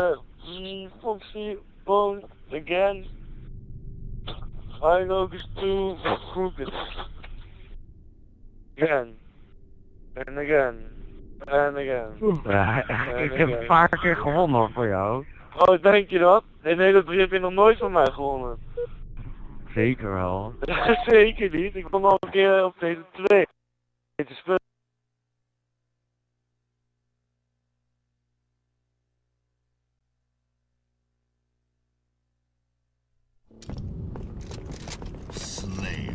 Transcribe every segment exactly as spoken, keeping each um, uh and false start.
Mm, Foxy phone again. I know this too crooked. Again. And again. En again. Ja, En ik heb een again. paar keer gewonnen voor jou. Oh, denk je dat? Nee, nee, dat heb je nog nooit van mij gewonnen. Zeker wel. Zeker niet. Ik won al een keer op deze twee. Te spelen. Slayer.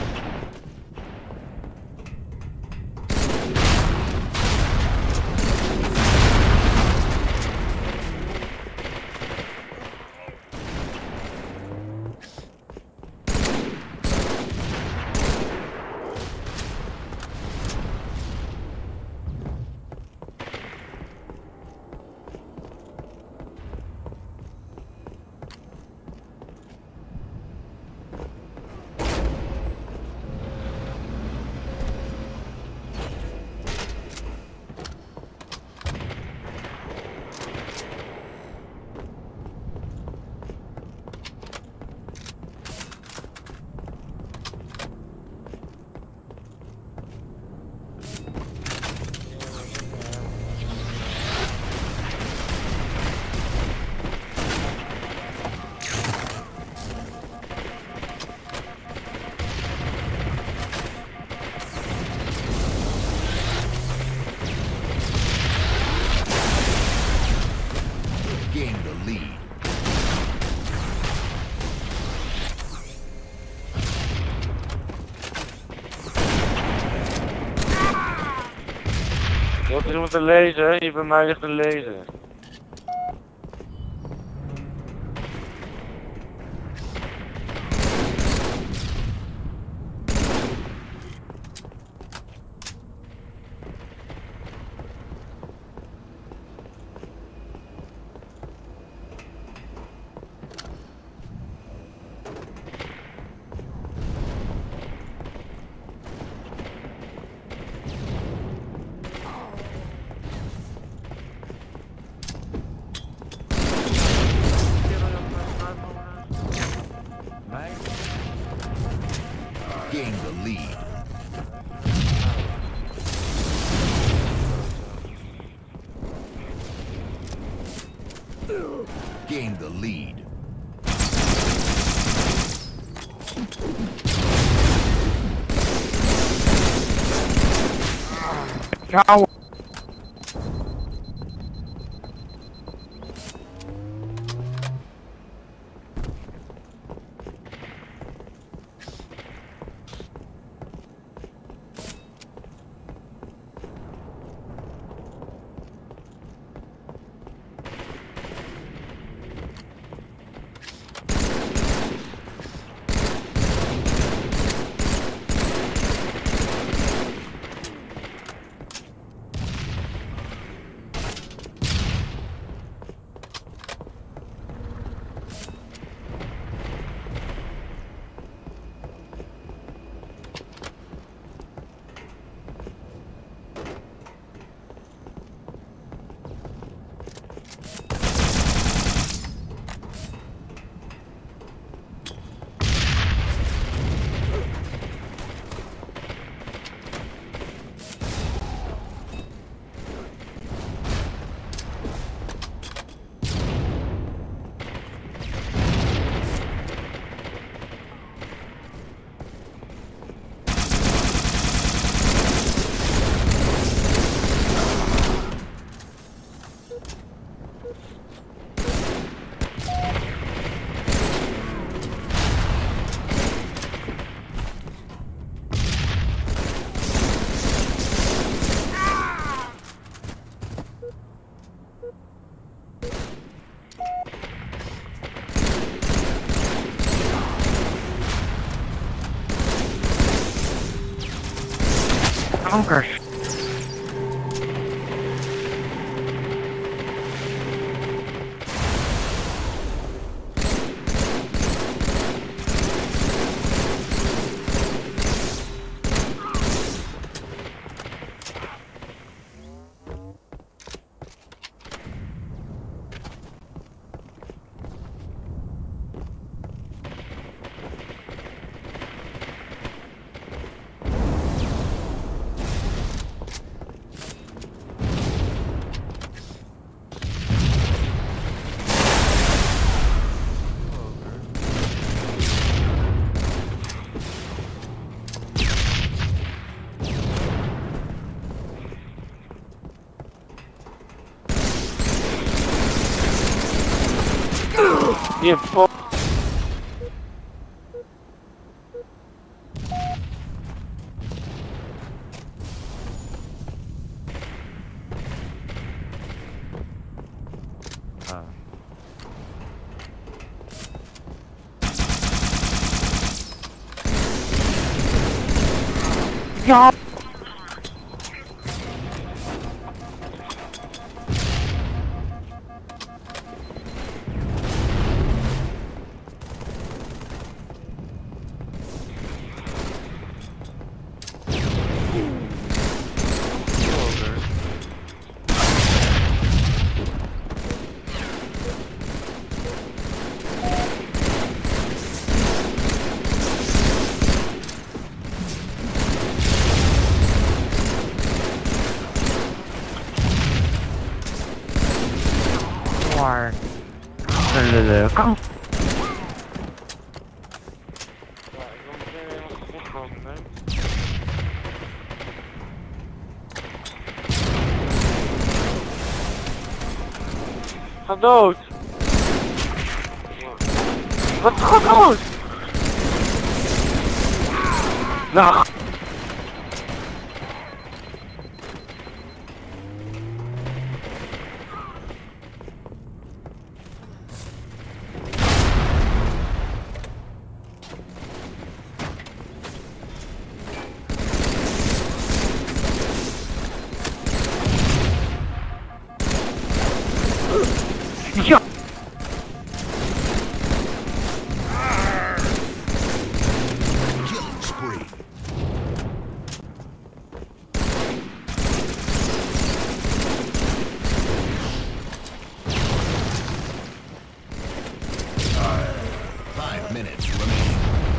Gain the lead. Wat is er met de laser? Hier bij mij ligt een laser. Gain the lead. Gain the lead. Ciao. Kankers. Nie, po... A. Ja! War. Lelekang. Ga dood! Wat ga dood! Nou. Ja! Killing spree. Five minutes remaining.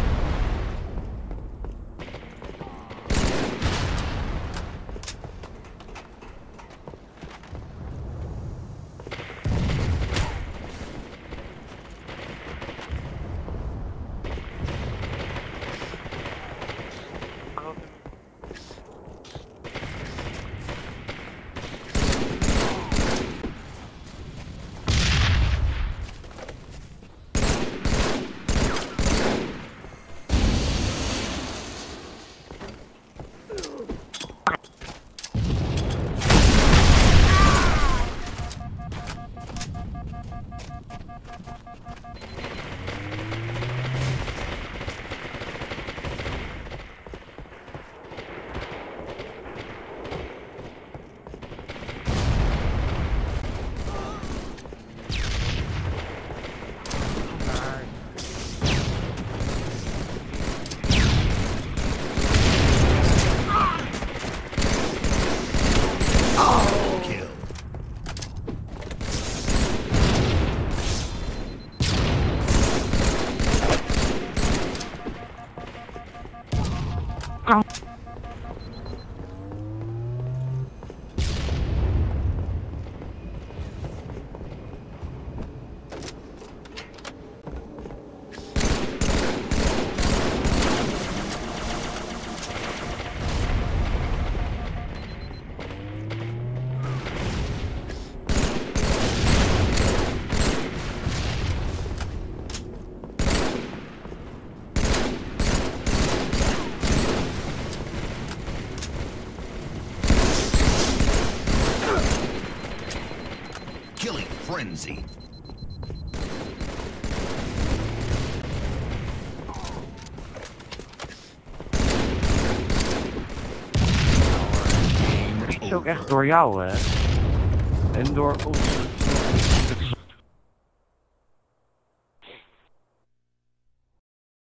Kill. Killing frenzy. Het is ook echt door jou, hè? En door ons.